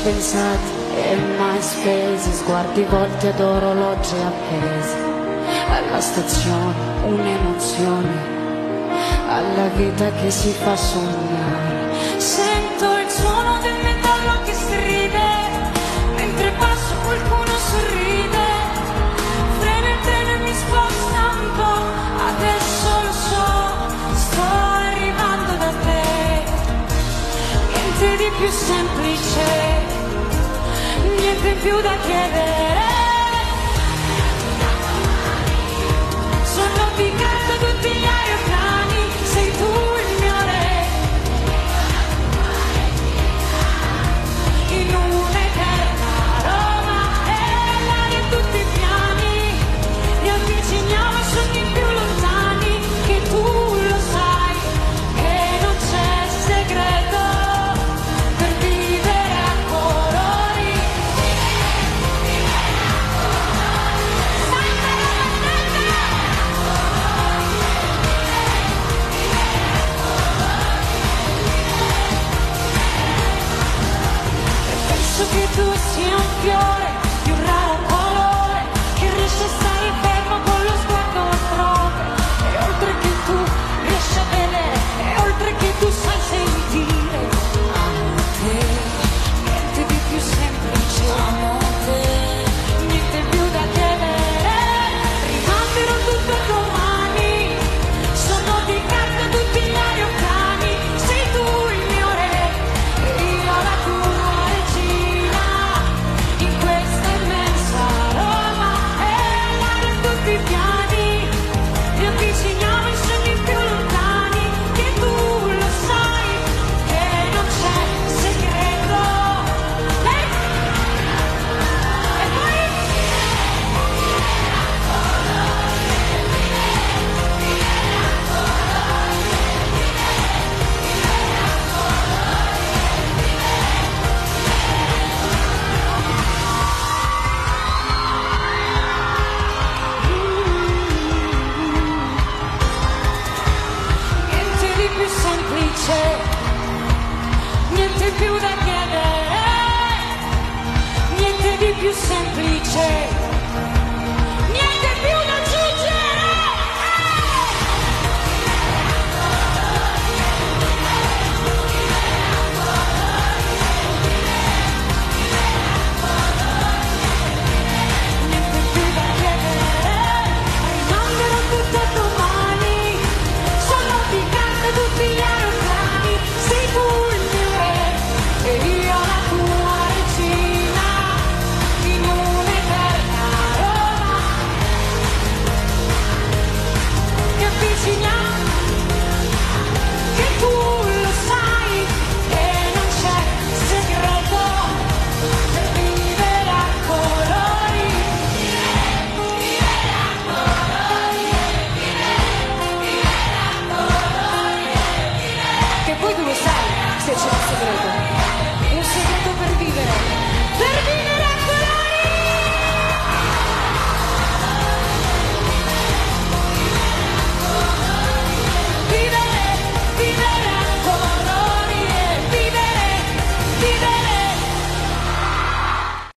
impensati e mai spesi, sguardi volti ad orologi appesi, alla stazione un'emozione, alla vita che si fa sognare. Sento il suono del metallo che stride, mentre passo qualcuno sorride, frena il treno e mi sposta un po', adesso lo so, sto arrivando da te. Niente di più semplice, niente più da chiedere. Sono di carta tutti gli aeroplani, sei tu il mio re. In un'eterna Roma e l'aria e tutti i piani, riavviciniamo i sogni più lontani, che tu lo sai, che non c'è segreto per vivere a colori. Penso che tu sia un fiore di un raro colore, che riesce a stare fermo con lo sguardo altrove, e oltre che tu riesci a vedere, e oltre che tu sai sentire. Amo te, niente di più semplice. Amo te, niente più da chiedere. Rimanderò tutto domani, sono di carta tutti gli aeroplani, sei tu il mio re e io la tua regina, in questa immensa Roma e l'aria e tutti i piani, riavviciniamo i sogni più lontani, che tu lo sai, che non c'è segreto. E poi niente di più semplice, niente più da chiedere, niente di più semplice.